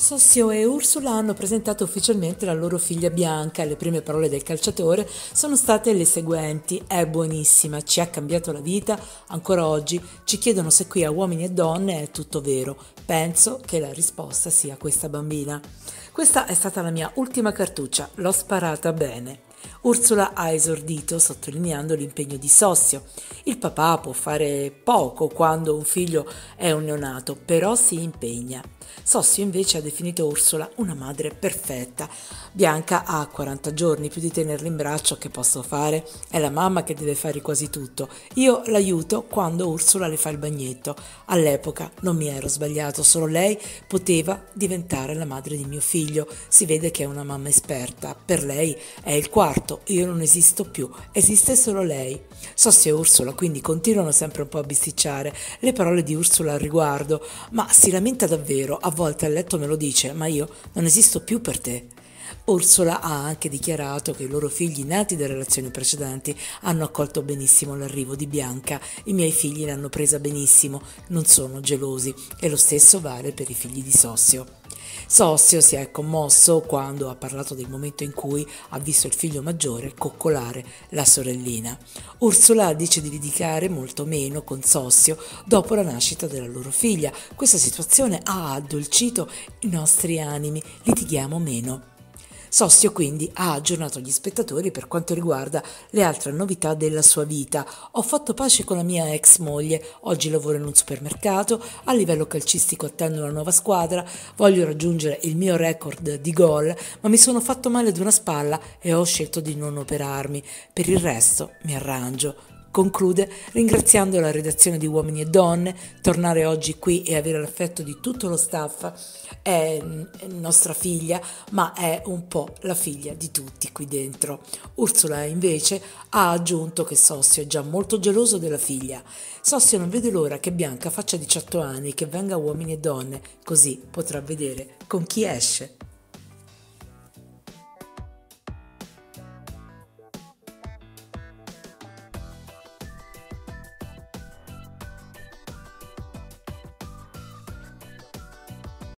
Sossio e Ursula hanno presentato ufficialmente la loro figlia Bianca. Le prime parole del calciatore sono state le seguenti: è buonissima, ci ha cambiato la vita, ancora oggi ci chiedono se qui a Uomini e Donne è tutto vero. Penso che la risposta sia questa bambina. Questa è stata la mia ultima cartuccia, l'ho sparata bene. Ursula ha esordito sottolineando l'impegno di Sossio. Il papà può fare poco quando un figlio è un neonato, però si impegna. Sossio invece ha definito Ursula una madre perfetta. Bianca ha 40 giorni, più di tenerla in braccio che posso fare? È la mamma che deve fare quasi tutto. Io l'aiuto quando Ursula le fa il bagnetto. All'epoca non mi ero sbagliato, solo lei poteva diventare la madre di mio figlio. Si vede che è una mamma esperta. Per lei è il quarto, io non esisto più, esiste solo lei. Sossio e Ursula quindi continuano sempre un po' a bisticciare le parole di Ursula al riguardo, ma si lamenta davvero, a volte a letto me lo dice, ma io non esisto più per te. Ursula ha anche dichiarato che i loro figli nati da relazioni precedenti hanno accolto benissimo l'arrivo di Bianca. I miei figli l'hanno presa benissimo, non sono gelosi, e lo stesso vale per i figli di Sossio. Sossio si è commosso quando ha parlato del momento in cui ha visto il figlio maggiore coccolare la sorellina. Ursula dice di litigare molto meno con Sossio dopo la nascita della loro figlia. Questa situazione ha addolcito i nostri animi, litighiamo meno. Sossio quindi ha aggiornato gli spettatori per quanto riguarda le altre novità della sua vita. Ho fatto pace con la mia ex moglie, oggi lavoro in un supermercato, a livello calcistico attendo una nuova squadra, voglio raggiungere il mio record di gol, ma mi sono fatto male ad una spalla e ho scelto di non operarmi. Per il resto mi arrangio. Conclude ringraziando la redazione di Uomini e Donne. Tornare oggi qui e avere l'affetto di tutto lo staff è nostra figlia, ma è un po' la figlia di tutti qui dentro. Ursula invece ha aggiunto che Sossio è già molto geloso della figlia. Sossio non vede l'ora che Bianca faccia 18 anni e che venga a Uomini e Donne, così potrà vedere con chi esce.